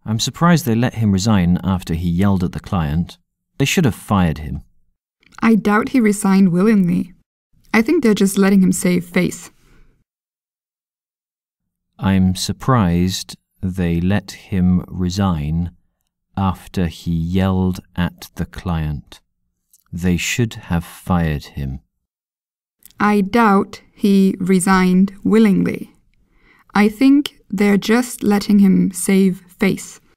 I'm surprised they let him resign after he yelled at the client. They should have fired him. I doubt he resigned willingly. I think they're just letting him save face. I'm surprised they let him resign after he yelled at the client. They should have fired him. I doubt he resigned willingly. I think they're just letting him save face.